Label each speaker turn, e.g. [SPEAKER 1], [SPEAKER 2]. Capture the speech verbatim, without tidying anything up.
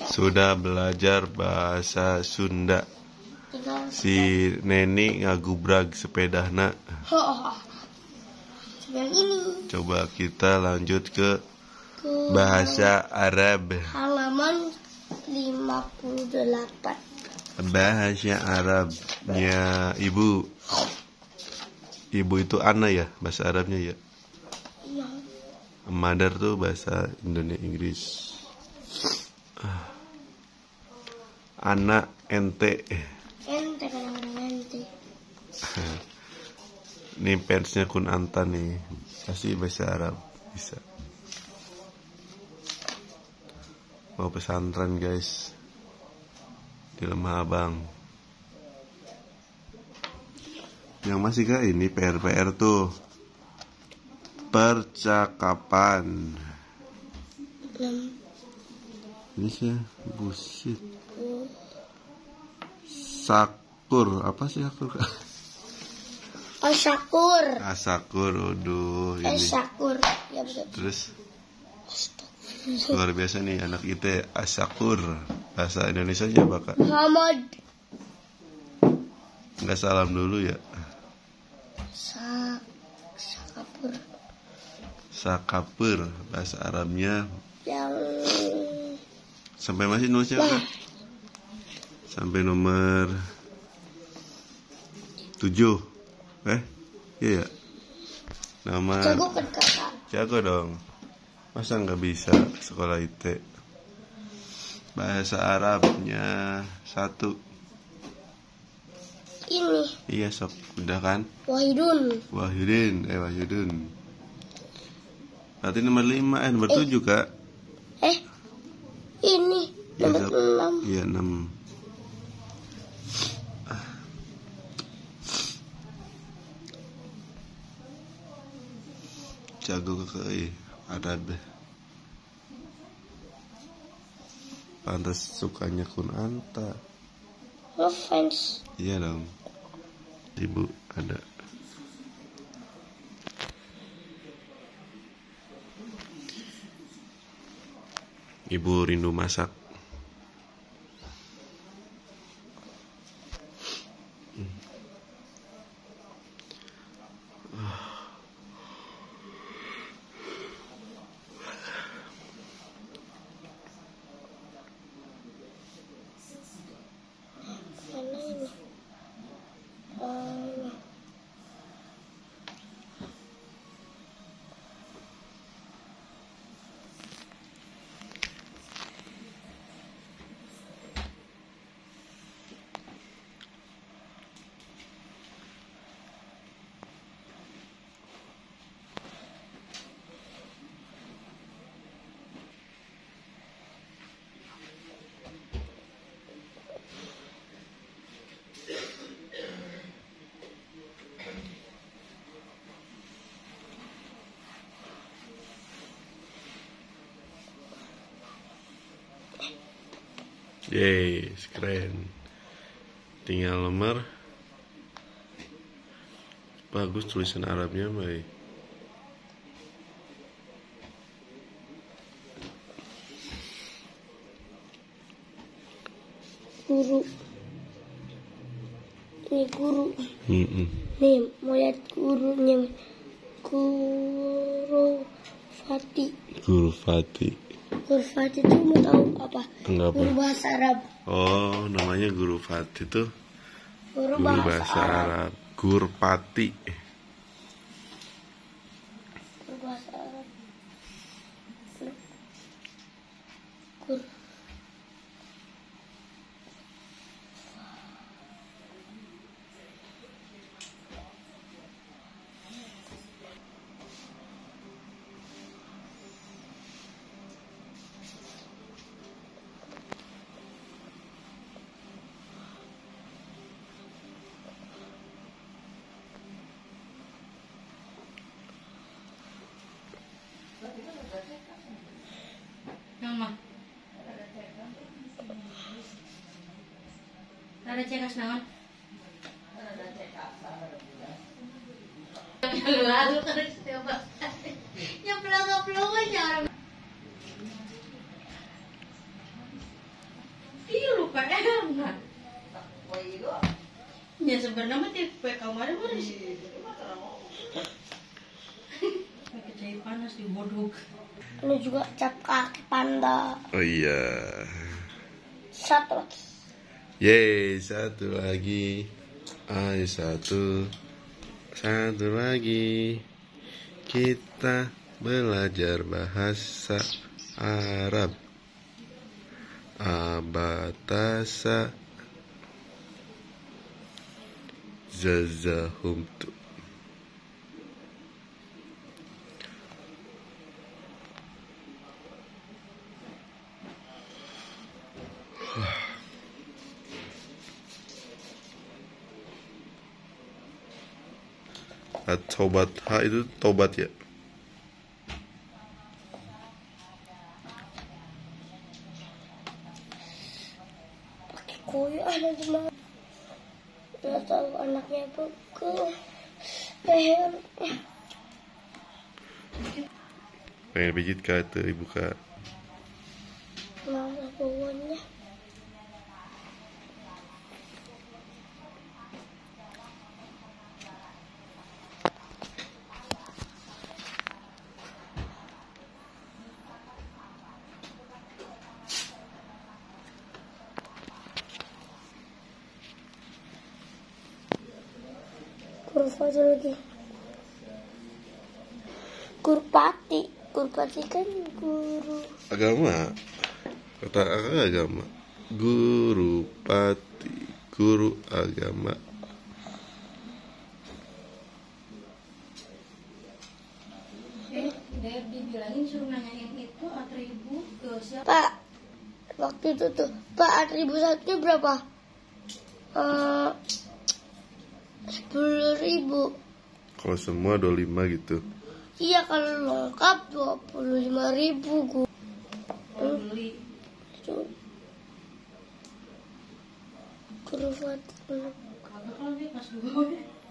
[SPEAKER 1] sudah belajar bahasa Sunda. Si Neni ngagubrag sepedahna.
[SPEAKER 2] Yang ini.
[SPEAKER 1] Coba kita lanjut ke bahasa Arab.
[SPEAKER 2] Halaman lima puluh delapan.
[SPEAKER 1] Bahasa Arabnya Ibu. Ibu itu Ana ya, bahasa Arabnya ya.
[SPEAKER 2] Iya.
[SPEAKER 1] Mother tuh bahasa Indonesia Inggris. Anak ente.
[SPEAKER 2] Ente kadang-kadang ente.
[SPEAKER 1] Ini fansnya Kun Anta nih, pasti bahasa Arab bisa. Mau pesantren guys di Lemah Abang. Yang masih kah ini P R P R tuh percakapan. Ini sih bullshit. Sakur apa sih sakur?
[SPEAKER 2] Asyakur.
[SPEAKER 1] Asakur, aduh ini.
[SPEAKER 2] Asyakur. Ya betul.
[SPEAKER 1] Terus luar biasa nih anak kita Asyakur. Bahasa Indonesia nya apa Kak?
[SPEAKER 2] Muhammad.
[SPEAKER 1] Nggak salam dulu ya.
[SPEAKER 2] Sa Sakapur.
[SPEAKER 1] Sakapur bahasa Arabnya.
[SPEAKER 2] Yang
[SPEAKER 1] Sampai masih nulisnya Kak? Sampai nomor tujuh. Eh, iya ya. Nama
[SPEAKER 2] jago kan kakak.
[SPEAKER 1] jago dong. Masa nggak bisa sekolah I T? Bahasa Arabnya satu.
[SPEAKER 2] Ini.
[SPEAKER 1] Iya sok, udah kan?
[SPEAKER 2] Wahidun.
[SPEAKER 1] Wahyudin, eh Wahyudin. Berarti nomor lima, eh nomor
[SPEAKER 2] Eh.
[SPEAKER 1] tujuh Kak.
[SPEAKER 2] Eh. Ini
[SPEAKER 1] Iya,
[SPEAKER 2] nomor
[SPEAKER 1] sok.
[SPEAKER 2] enam.
[SPEAKER 1] Iya enam. Jago ke eh, Arab. Pantas sukanya Kun Anta.
[SPEAKER 2] Ngefans.
[SPEAKER 1] Iya dong. Ibu ada. Ibu rindu masak.
[SPEAKER 2] Mana ini? Oh.
[SPEAKER 1] Yeay, keren. Tinggal nomor. Bagus tulisan Arabnya, baik.
[SPEAKER 2] Guru. Ini guru.
[SPEAKER 1] Mm-mm.
[SPEAKER 2] Nih, mau lihat gurunya. Guru Fatih.
[SPEAKER 1] Guru Fatih.
[SPEAKER 2] Guru Fatih itu mau tahu apa?
[SPEAKER 1] Enggak apa.
[SPEAKER 2] Guru bahasa Arab.
[SPEAKER 1] Oh, namanya Guru Fatih tuh.
[SPEAKER 2] Guru,
[SPEAKER 1] Guru
[SPEAKER 2] bahasa,
[SPEAKER 1] bahasa
[SPEAKER 2] Arab.
[SPEAKER 1] Arab. Guru Pati.
[SPEAKER 2] Guru bahasa Arab. Guru.
[SPEAKER 3] Mama. Ada cekas naon? Lalu terus coba. Ya pelongo-pelongo aja orang. Nah. Ya sebenarnya mah tipe kamar mah sih. Pakai cai panas di bodok.
[SPEAKER 2] Ini juga cap kaki panda.
[SPEAKER 1] Oh iya.
[SPEAKER 2] Satu lagi.
[SPEAKER 1] Yeay, satu lagi. Ayo satu. Satu lagi. Kita belajar bahasa Arab. Abatasa Zazahumtu. Tobat ha itu tobat ya.
[SPEAKER 2] Pakai kuyu ada di mana? Nggak tahu anaknya ke leher.
[SPEAKER 1] Pengen pijit ka itu ibu ka.
[SPEAKER 2] Masa bawahnya. Huruf aja lagi. Kurpati, kurpati kan guru.
[SPEAKER 1] Agama. Kata agama. Guru pati, guru agama.
[SPEAKER 3] Eh, dia dibilangin suruh nanyain itu atribut ke siapa?
[SPEAKER 2] Pak, waktu itu tuh, Pak atribut satunya berapa? Eh, sepuluh ribu.
[SPEAKER 1] Kalau semua dua puluh lima gitu.
[SPEAKER 2] Iya, kalau lengkap dua puluh lima ribu. Gu.
[SPEAKER 3] Kalau beli
[SPEAKER 2] Kurus banget.
[SPEAKER 3] kagak kalau dia pas dua.